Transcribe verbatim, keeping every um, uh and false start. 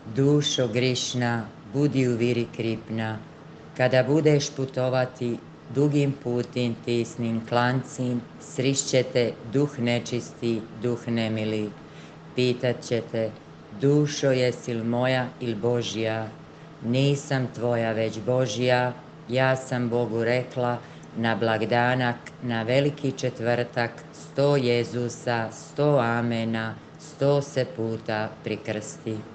Dušo grišna, budi u viri kripna, kada budeš putovati dugim putim tisnim klancim, srišćete duh nečisti, duh nemili. Pitat ćete, dušo jesi li moja il Božja? Nisam tvoja već Božja, ja sam Bogu rekla, na blagdanak, na veliki četvrtak, sto Jezusa, sto amena, sto se puta prikrsti.